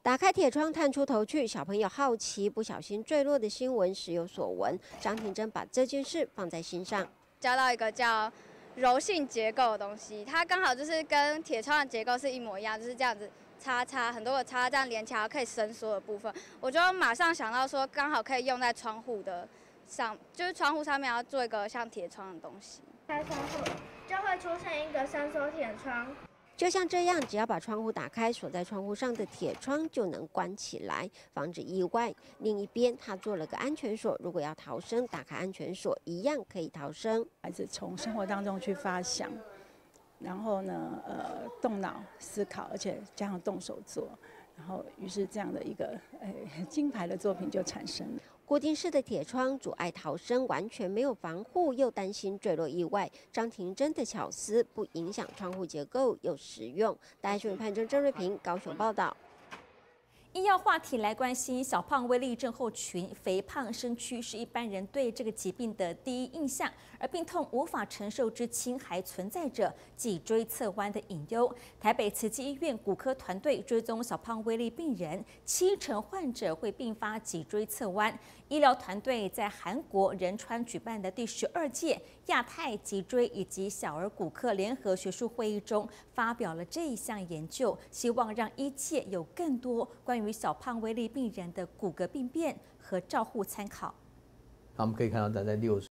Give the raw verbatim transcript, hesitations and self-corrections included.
打开铁窗探出头去，小朋友好奇不小心坠落的新闻时有所闻。张庭珍把这件事放在心上， 教到一个叫柔性结构的东西，它刚好就是跟铁窗的结构是一模一样，就是这样子叉叉很多个叉这样连起来可以伸缩的部分，我就马上想到说，刚好可以用在窗户的上，就是窗户上面要做一个像铁窗的东西。 开窗后就会出现一个伸缩铁窗。 就像这样，只要把窗户打开，锁在窗户上的铁窗就能关起来，防止意外。另一边，他做了个安全锁，如果要逃生，打开安全锁一样可以逃生。 孩子从生活当中去发想，然后呢，呃，动脑思考，而且加上动手做，然后于是这样的一个呃金牌的作品就产生了。 固定式的铁窗阻碍逃生，完全没有防护，又担心坠落意外。张庭珍的巧思不影响窗户结构，又实用。大爱新闻潘真、郑瑞平高雄报道。 医药话题来关心小胖威力症候群，肥胖身躯是一般人对这个疾病的第一印象，而病痛无法承受之轻，还存在着脊椎侧弯的隐忧。台北慈济医院骨科团队追踪小胖威力病人，七成患者会并发脊椎侧弯。医疗团队在韩国仁川举办的第十二届亚太脊椎以及小儿骨科联合学术会议中，发表了这一项研究，希望让医界有更多关于与小胖威力病人的骨骼病变和照护参考。 我们可以看到，他在六